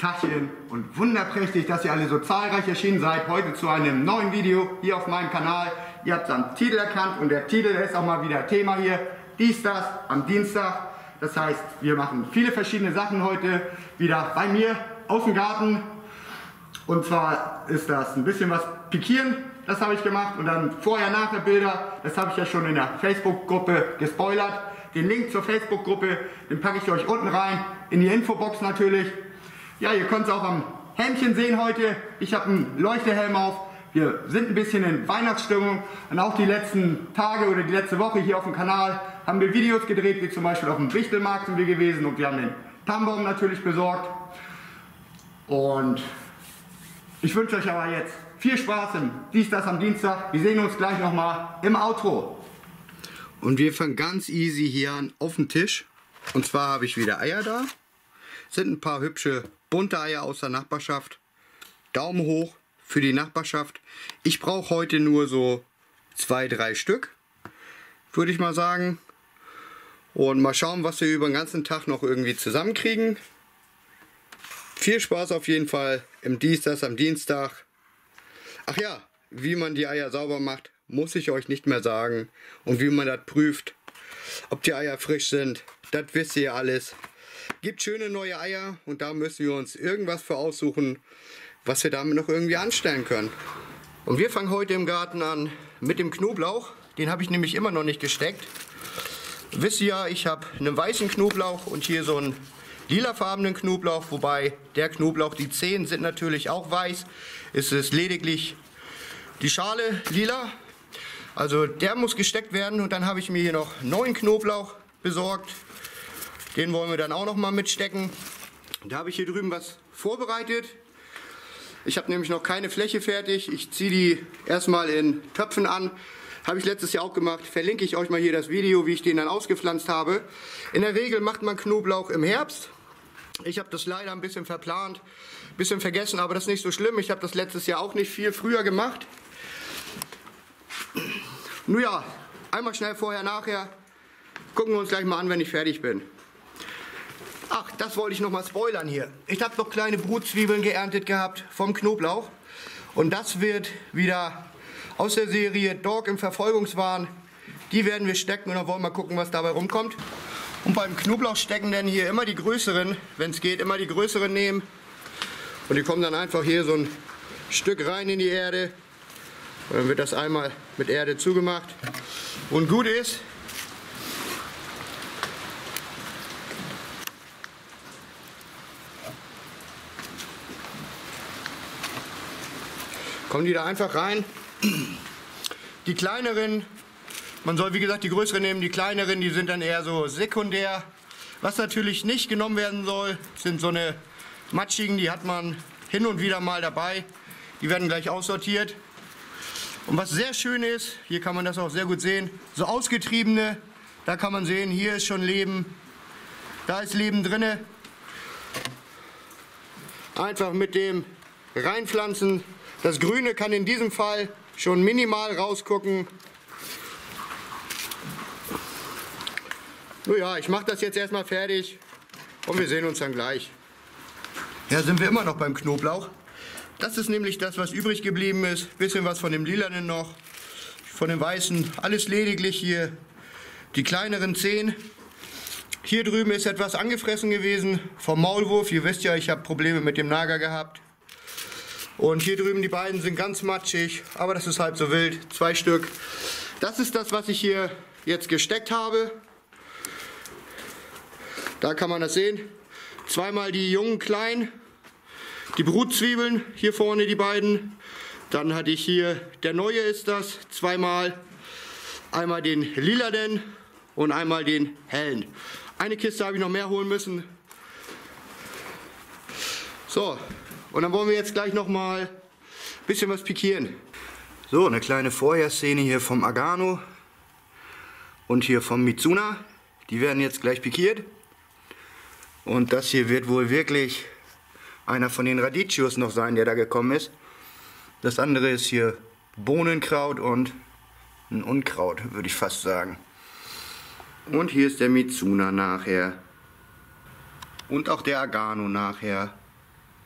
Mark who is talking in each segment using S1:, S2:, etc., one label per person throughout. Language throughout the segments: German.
S1: Tachchen und wunderprächtig, dass ihr alle so zahlreich erschienen seid. Heute zu einem neuen Video hier auf meinem Kanal. Ihr habt es am Titel erkannt und der Titel ist auch mal wieder Thema hier. Dies, das am Dienstag. Das heißt, wir machen viele verschiedene Sachen heute wieder bei mir aus dem Garten. Und zwar ist das ein bisschen was pikieren, das habe ich gemacht. Und dann vorher-nachher Bilder, das habe ich ja schon in der Facebook-Gruppe gespoilert. Den Link zur Facebook-Gruppe, den packe ich euch unten rein, in die Infobox natürlich. Ja, ihr könnt es auch am Helmchen sehen heute. Ich habe einen Leuchtehelm auf. Wir sind ein bisschen in Weihnachtsstimmung. Und auch die letzten Tage oder die letzte Woche hier auf dem Kanal haben wir Videos gedreht, wie zum Beispiel auf dem Wichtelmarkt sind wir gewesen. Und wir haben den Tannenbaum natürlich besorgt. Und ich wünsche euch aber jetzt viel Spaß im Dies, das am Dienstag. Wir sehen uns gleich nochmal im Outro. Und wir fangen ganz easy hier an auf dem Tisch. Und zwar habe ich wieder Eier da. Sind ein paar hübsche bunte Eier aus der Nachbarschaft. Daumen hoch für die Nachbarschaft. Ich brauche heute nur so 2-3 Stück, würde ich mal sagen. Und mal schauen, was wir über den ganzen Tag noch irgendwie zusammenkriegen. Viel Spaß auf jeden Fall im Dies, das am Dienstag. Ach ja, wie man die Eier sauber macht, muss ich euch nicht mehr sagen. Und wie man das prüft, ob die Eier frisch sind, das wisst ihr alles. Gibt schöne neue Eier und da müssen wir uns irgendwas für aussuchen, was wir damit noch irgendwie anstellen können. Und wir fangen heute im Garten an mit dem Knoblauch. Den habe ich nämlich immer noch nicht gesteckt. Wisst ihr ja, ich habe einen weißen Knoblauch und hier so einen lilafarbenen Knoblauch, wobei der Knoblauch, die Zehen sind natürlich auch weiß. Es ist lediglich die Schale lila. Also der muss gesteckt werden und dann habe ich mir hier noch neuen Knoblauch besorgt. Den wollen wir dann auch noch mal mitstecken. Da habe ich hier drüben was vorbereitet. Ich habe nämlich noch keine Fläche fertig. Ich ziehe die erstmal in Töpfen an. Habe ich letztes Jahr auch gemacht. Verlinke ich euch mal hier das Video, wie ich den dann ausgepflanzt habe. In der Regel macht man Knoblauch im Herbst. Ich habe das leider ein bisschen verplant, ein bisschen vergessen, aber das ist nicht so schlimm. Ich habe das letztes Jahr auch nicht viel früher gemacht. Nun ja, einmal schnell vorher, nachher. Gucken wir uns gleich mal an, wenn ich fertig bin. Ach, das wollte ich noch mal spoilern hier. Ich habe noch kleine Brutzwiebeln geerntet gehabt vom Knoblauch. Und das wird wieder aus der Serie Dog im Verfolgungswahn. Die werden wir stecken und dann wollen wir mal gucken, was dabei rumkommt. Und beim Knoblauchstecken dann hier immer die größeren, wenn es geht, immer die größeren nehmen. Und die kommen dann einfach hier so ein Stück rein in die Erde. Und dann wird das einmal mit Erde zugemacht. Und gut ist, kommen die da einfach rein. Die kleineren, man soll wie gesagt die größeren nehmen, die kleineren, die sind dann eher so sekundär. Was natürlich nicht genommen werden soll, sind so eine matschigen, die hat man hin und wieder mal dabei. Die werden gleich aussortiert. Und was sehr schön ist, hier kann man das auch sehr gut sehen, so ausgetriebene, da kann man sehen, hier ist schon Leben, da ist Leben drinne. Einfach mit dem reinpflanzen. Das Grüne kann in diesem Fall schon minimal rausgucken. Nun ja, ich mache das jetzt erstmal fertig und wir sehen uns dann gleich. Ja, sind wir immer noch beim Knoblauch. Das ist nämlich das, was übrig geblieben ist. Bisschen was von dem Lilanen noch, von dem Weißen. Alles lediglich hier die kleineren Zehen. Hier drüben ist etwas angefressen gewesen vom Maulwurf. Ihr wisst ja, ich habe Probleme mit dem Nager gehabt. Und hier drüben die beiden sind ganz matschig, aber das ist halb so wild. 2 Stück. Das ist das, was ich hier jetzt gesteckt habe. Da kann man das sehen. Zweimal die jungen kleinen, die Brutzwiebeln, hier vorne die beiden. Dann hatte ich hier, der neue ist das, zweimal. Einmal den lilanen und einmal den hellen. Eine Kiste habe ich noch mehr holen müssen. So. Und dann wollen wir jetzt gleich noch mal ein bisschen was pikieren. So, eine kleine Vorherszene hier vom Agano und hier vom Mizuna. Die werden jetzt gleich pikiert. Und das hier wird wohl wirklich einer von den Radicchios noch sein, der da gekommen ist. Das andere ist hier Bohnenkraut und ein Unkraut, würde ich fast sagen. Und hier ist der Mizuna nachher. Und auch der Agano nachher.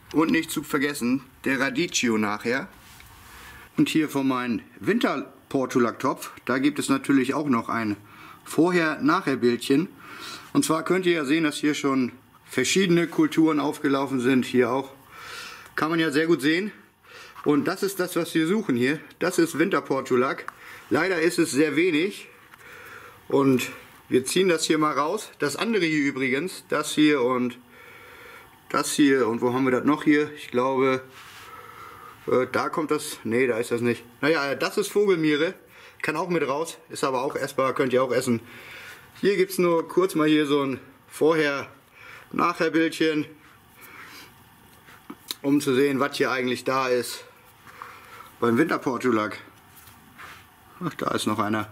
S1: Und nicht zu vergessen, der Radicchio nachher. Und hier von meinem Winter-Portulak-Topf, da gibt es natürlich auch noch ein Vorher-Nachher-Bildchen. Und zwar könnt ihr ja sehen, dass hier schon verschiedene Kulturen aufgelaufen sind. Hier auch. Kann man ja sehr gut sehen. Und das ist das, was wir suchen hier. Das ist Winter-Portulak. Leider ist es sehr wenig. Und wir ziehen das hier mal raus. Das andere hier übrigens, das hier und das hier. Und wo haben wir das noch hier? Ich glaube, da kommt das. Nee, da ist das nicht. Naja, das ist Vogelmiere. Kann auch mit raus. Ist aber auch essbar, könnt ihr auch essen. Hier gibt es nur kurz mal hier so ein Vorher-Nachher-Bildchen, um zu sehen, was hier eigentlich da ist beim Winter-Portulak. Ach, da ist noch einer.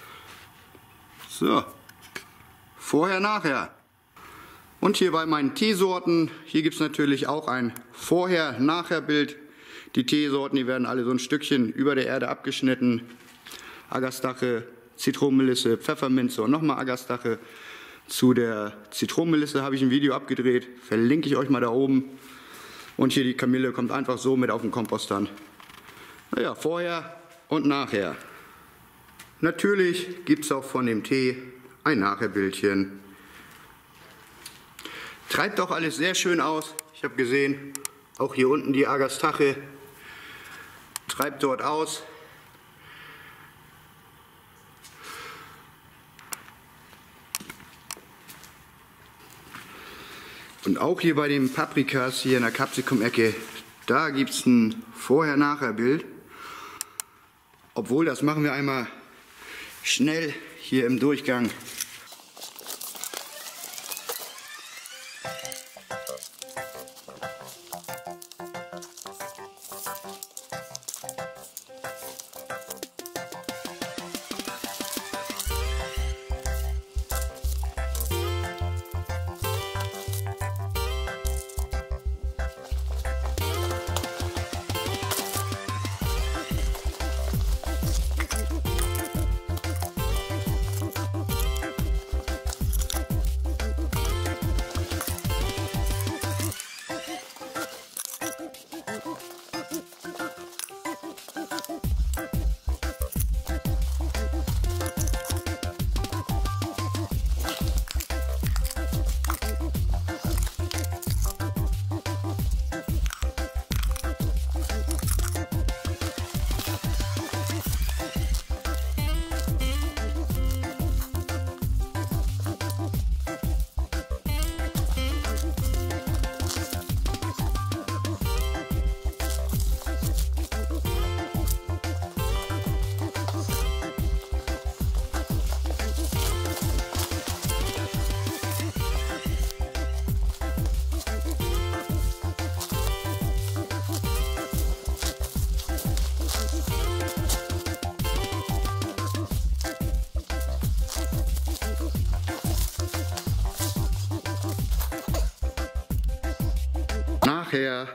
S1: So, Vorher-Nachher. Und hier bei meinen Teesorten, hier gibt es natürlich auch ein Vorher-Nachher-Bild. Die Teesorten, die werden alle so ein Stückchen über der Erde abgeschnitten. Agastache, Zitronenmelisse, Pfefferminze und nochmal Agastache. Zu der Zitronenmelisse habe ich ein Video abgedreht, verlinke ich euch mal da oben. Und hier die Kamille kommt einfach so mit auf den Kompost dann. Naja, vorher und nachher. Natürlich gibt es auch von dem Tee ein Nachherbildchen. Treibt auch alles sehr schön aus. Ich habe gesehen, auch hier unten die Agastache treibt dort aus. Und auch hier bei den Paprikas, hier in der Capsicum-Ecke, da gibt es ein Vorher-Nachher-Bild. Obwohl, das machen wir einmal schnell hier im Durchgang. Nachher.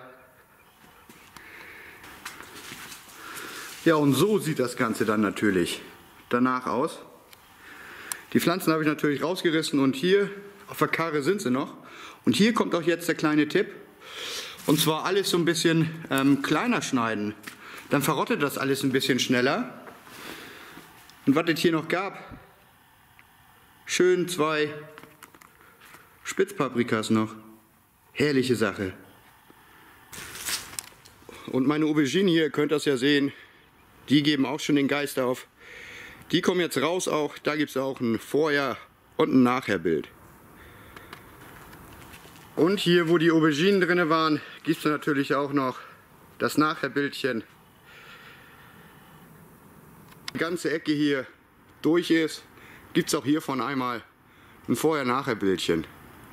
S1: Ja, und so sieht das Ganze dann natürlich danach aus. Die Pflanzen habe ich natürlich rausgerissen und hier auf der Karre sind sie noch. Und hier kommt auch jetzt der kleine Tipp. Und zwar alles so ein bisschen kleiner schneiden. Dann verrottet das alles ein bisschen schneller. Und was es hier noch gab, schön 2 Spitzpaprikas noch. Herrliche Sache. Und meine Auberginen hier, ihr könnt das ja sehen, die geben auch schon den Geist auf. Die kommen jetzt raus auch, da gibt es auch ein Vorher- und ein Nachher-Bild. Und hier, wo die Auberginen drin waren, gibt es natürlich auch noch das Nachher-Bildchen. Die ganze Ecke hier durch ist, gibt es auch hiervon einmal ein Vorher-Nachher-Bildchen.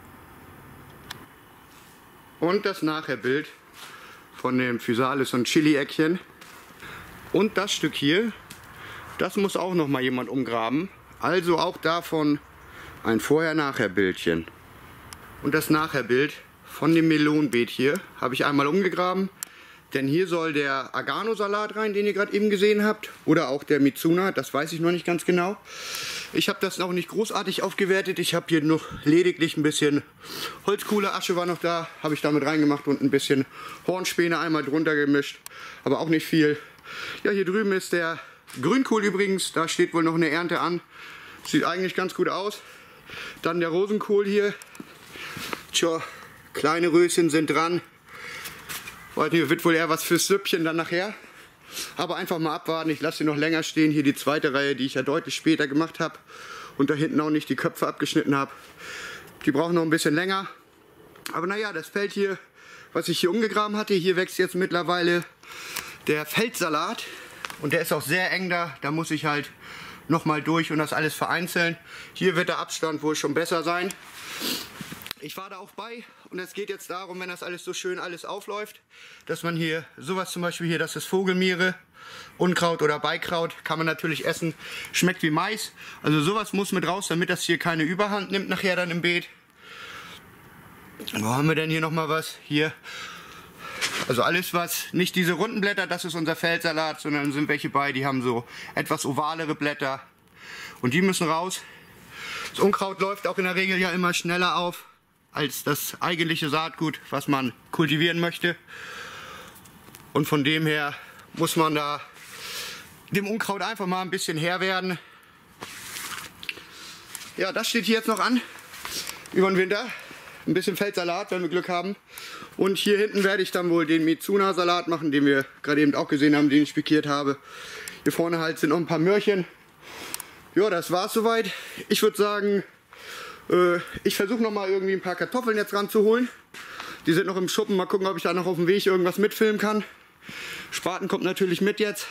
S1: Und das Nachher-Bild von dem Physalis und Chili-Eckchen. Und das Stück hier, das muss auch noch mal jemand umgraben. Also auch davon ein Vorher-Nachher-Bildchen. Und das Nachher-Bild von dem Melonenbeet hier habe ich einmal umgegraben. Denn hier soll der Agano-Salat rein, den ihr gerade eben gesehen habt. Oder auch der Mizuna, das weiß ich noch nicht ganz genau. Ich habe das noch nicht großartig aufgewertet. Ich habe hier noch lediglich ein bisschen Holzkohleasche war noch da. Habe ich damit reingemacht und ein bisschen Hornspäne einmal drunter gemischt. Aber auch nicht viel. Ja, hier drüben ist der Grünkohl übrigens. Da steht wohl noch eine Ernte an. Sieht eigentlich ganz gut aus. Dann der Rosenkohl hier. Tja, kleine Röschen sind dran. Weiß nicht, wird wohl eher was fürs Süppchen dann nachher. Aber einfach mal abwarten, ich lasse sie noch länger stehen. Hier die zweite Reihe, die ich ja deutlich später gemacht habe. Und da hinten auch nicht die Köpfe abgeschnitten habe. Die brauchen noch ein bisschen länger. Aber naja, das Feld hier, was ich hier umgegraben hatte, hier wächst jetzt mittlerweile der Feldsalat. Und der ist auch sehr eng da. Da muss ich halt nochmal durch und das alles vereinzeln. Hier wird der Abstand wohl schon besser sein. Ich war da auch bei und es geht jetzt darum, wenn das alles so schön alles aufläuft, dass man hier sowas zum Beispiel hier, das ist Vogelmiere, Unkraut oder Beikraut, kann man natürlich essen, schmeckt wie Mais. Also sowas muss mit raus, damit das hier keine Überhand nimmt nachher dann im Beet. Wo haben wir denn hier nochmal was? Hier, also alles was, nicht diese runden Blätter, das ist unser Feldsalat, sondern sind welche bei, die haben so etwas ovalere Blätter und die müssen raus. Das Unkraut läuft auch in der Regel ja immer schneller auf als das eigentliche Saatgut, was man kultivieren möchte. Und von dem her muss man da dem Unkraut einfach mal ein bisschen Herr werden. Ja, das steht hier jetzt noch an, über den Winter. Ein bisschen Feldsalat, wenn wir Glück haben. Und hier hinten werde ich dann wohl den Mizuna-Salat machen, den wir gerade eben auch gesehen haben, den ich pikiert habe. Hier vorne halt sind noch ein paar Möhrchen. Ja, das war's soweit. Ich würde sagen, ich versuche noch mal irgendwie ein paar Kartoffeln jetzt ranzuholen. Die sind noch im Schuppen. Mal gucken, ob ich da noch auf dem Weg irgendwas mitfilmen kann. Spaten kommt natürlich mit jetzt.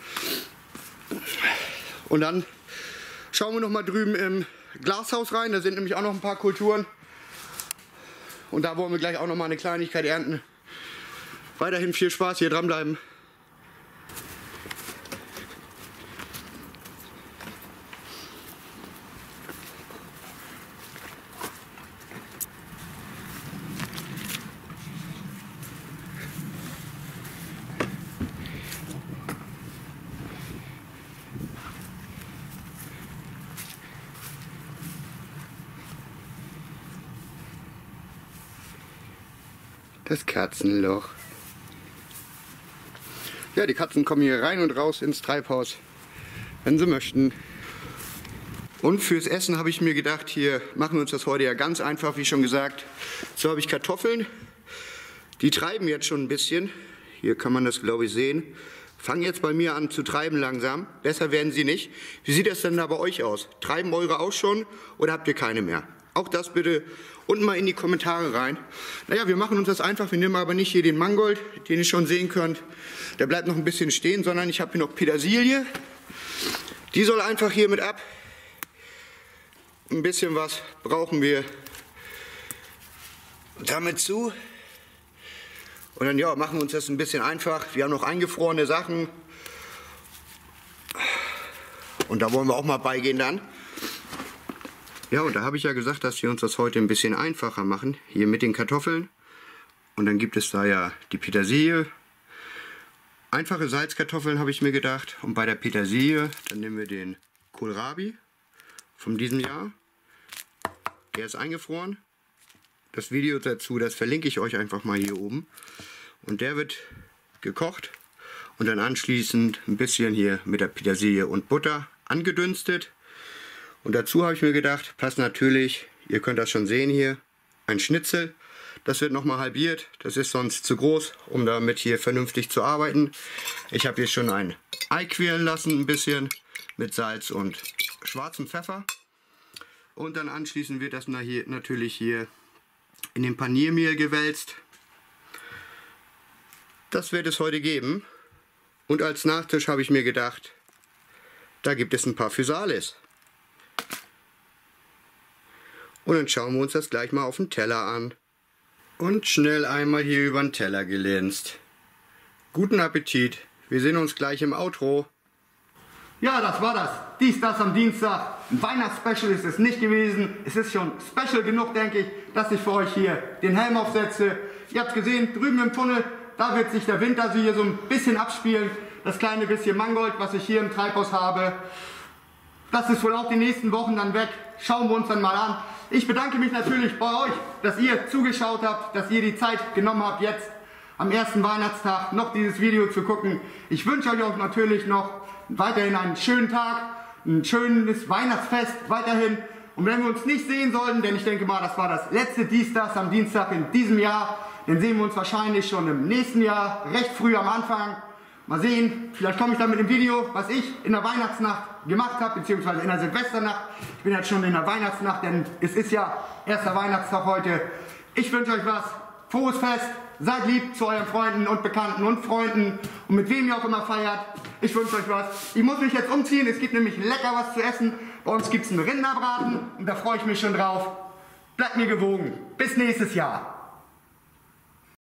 S1: Und dann schauen wir noch mal drüben im Glashaus rein. Da sind nämlich auch noch ein paar Kulturen. Und da wollen wir gleich auch noch mal eine Kleinigkeit ernten. Weiterhin viel Spaß, hier dranbleiben. Das Katzenloch. Ja, die Katzen kommen hier rein und raus ins Treibhaus, wenn sie möchten. Und fürs Essen habe ich mir gedacht, hier machen wir uns das heute ja ganz einfach, wie schon gesagt. So habe ich Kartoffeln. Die treiben jetzt schon ein bisschen. Hier kann man das, glaube ich, sehen. Fangen jetzt bei mir an zu treiben langsam. Besser werden sie nicht. Wie sieht das denn da bei euch aus? Treiben eure auch schon oder habt ihr keine mehr? Auch das bitte unten mal in die Kommentare rein. Naja, wir machen uns das einfach. Wir nehmen aber nicht hier den Mangold, den ihr schon sehen könnt. Der bleibt noch ein bisschen stehen, sondern ich habe hier noch Petersilie. Die soll einfach hier mit ab. Ein bisschen was brauchen wir damit zu. Und dann ja, machen wir uns das ein bisschen einfach. Wir haben noch eingefrorene Sachen. Und da wollen wir auch mal beigehen dann. Ja, und da habe ich ja gesagt, dass wir uns das heute ein bisschen einfacher machen. Hier mit den Kartoffeln. Und dann gibt es da ja die Petersilie. Einfache Salzkartoffeln habe ich mir gedacht. Und bei der Petersilie, dann nehmen wir den Kohlrabi von diesem Jahr. Der ist eingefroren. Das Video dazu, das verlinke ich euch einfach mal hier oben. Und der wird gekocht und dann anschließend ein bisschen hier mit der Petersilie und Butter angedünstet. Und dazu habe ich mir gedacht, passt natürlich, ihr könnt das schon sehen hier, ein Schnitzel. Das wird nochmal halbiert, das ist sonst zu groß, um damit hier vernünftig zu arbeiten. Ich habe hier schon ein Ei quirlen lassen, ein bisschen mit Salz und schwarzem Pfeffer. Und dann anschließend wird das natürlich hier in dem Paniermehl gewälzt. Das wird es heute geben. Und als Nachtisch habe ich mir gedacht, da gibt es ein paar Physalis. Und dann schauen wir uns das gleich mal auf den Teller an. Und schnell einmal hier über den Teller gelinst. Guten Appetit. Wir sehen uns gleich im Outro. Ja, das war das. Dies, das am Dienstag. Ein Weihnachtsspecial ist es nicht gewesen. Es ist schon special genug, denke ich, dass ich für euch hier den Helm aufsetze. Ihr habt gesehen, drüben im Tunnel, da wird sich der Winter hier so ein bisschen abspielen. Das kleine bisschen Mangold, was ich hier im Treibhaus habe. Das ist wohl auch die nächsten Wochen dann weg. Schauen wir uns dann mal an. Ich bedanke mich natürlich bei euch, dass ihr zugeschaut habt, dass ihr die Zeit genommen habt, jetzt am ersten Weihnachtstag noch dieses Video zu gucken. Ich wünsche euch auch natürlich noch weiterhin einen schönen Tag, ein schönes Weihnachtsfest weiterhin. Und wenn wir uns nicht sehen sollten, denn ich denke mal, das war das letzte Dienstag am Dienstag in diesem Jahr, dann sehen wir uns wahrscheinlich schon im nächsten Jahr, recht früh am Anfang. Mal sehen, vielleicht komme ich dann mit dem Video, was ich in der Weihnachtsnacht gemacht habe, beziehungsweise in der Silvesternacht. Ich bin jetzt schon in der Weihnachtsnacht, denn es ist ja erster Weihnachtstag heute. Ich wünsche euch was, frohes Fest, seid lieb zu euren Freunden und Bekannten und Freunden und mit wem ihr auch immer feiert. Ich wünsche euch was. Ich muss mich jetzt umziehen, es gibt nämlich lecker was zu essen. Bei uns gibt es einen Rinderbraten und da freue ich mich schon drauf. Bleibt mir gewogen. Bis nächstes Jahr.